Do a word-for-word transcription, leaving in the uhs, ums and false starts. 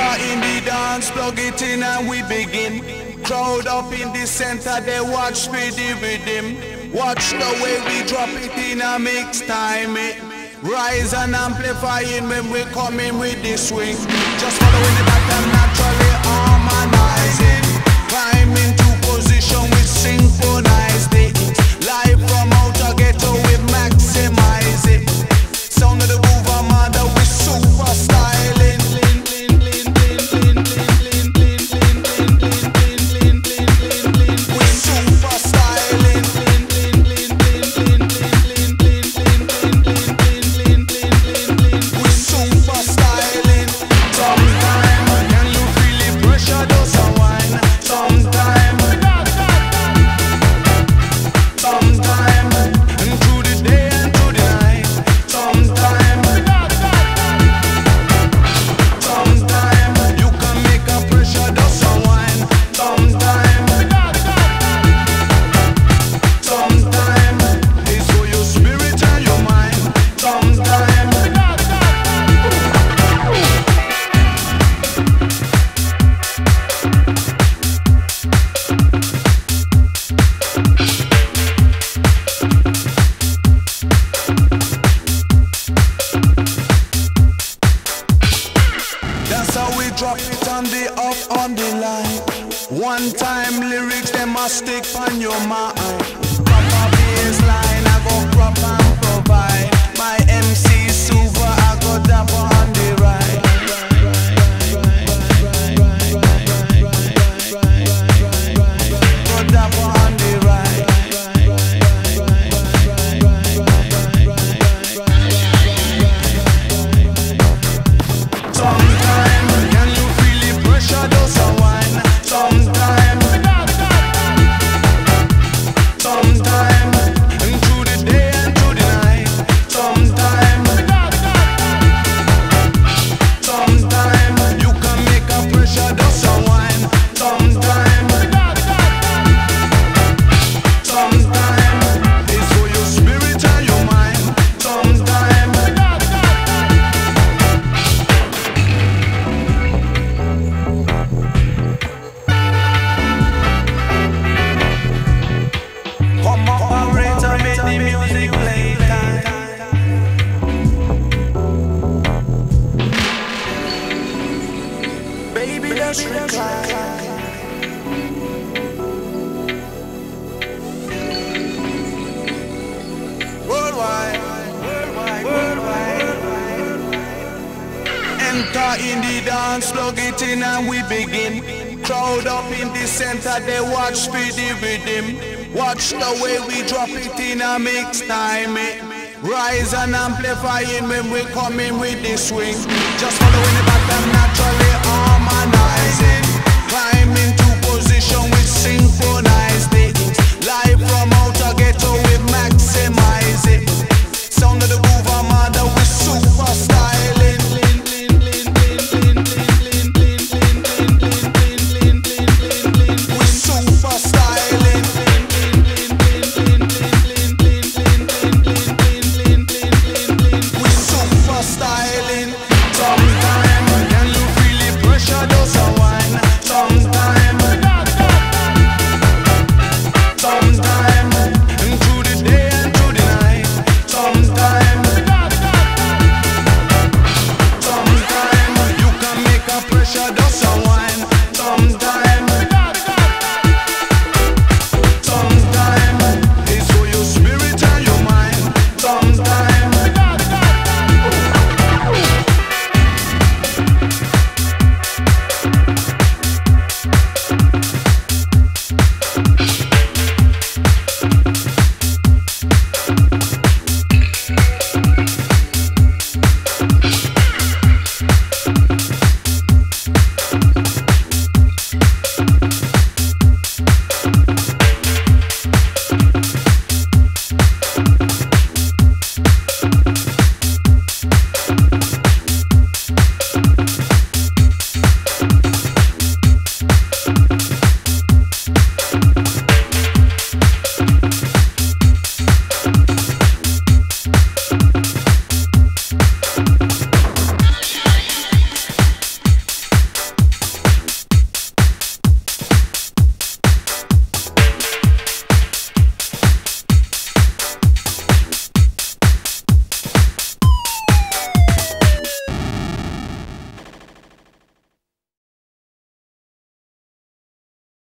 Enter in the dance, plug it in and we begin. Crowd up in the center, they watch for the rhythm. Watch the way we drop it in a mix time. It rise and amplifying when we come in with the swing. Just following the pattern, naturally harmonizing. Climb into position, we synchronize it. Live from outer ghetto, we maximize it. Sound of the groove, I'm under, we super styling. We super styling. We super styling. Sometime, can you feel the pressure does unwind? Sometime, sometime, and through the day and through the night. Sometime, sometime, you can make a pressure does unwind. Sometime, sometime, it's for your spirit and your mind. Sometime. That's how we drop it on the up on the line. One time lyrics, they must stick on your mind. Proper baseline, I go crop and provide. My M C super, I go dapper on the right. Go dapper on the right. Sometime, can you feel the pressure does unwind? Sometime, sometime, and through the day and through the night. Sometime, sometime, you can make a pressure does unwind. Sometime, sometime, it's for your spirit and your mind. Sometime. Come operator, make the music play time. Baby, let's recline. Worldwide, worldwide, worldwide. Enter in the dance, plug it in and we begin. Crowd up in the center, they watch for the rhythm. Watch the way we drop it in a mix time. It rise and amplifying when we come in with the swing. Just following the pattern, naturally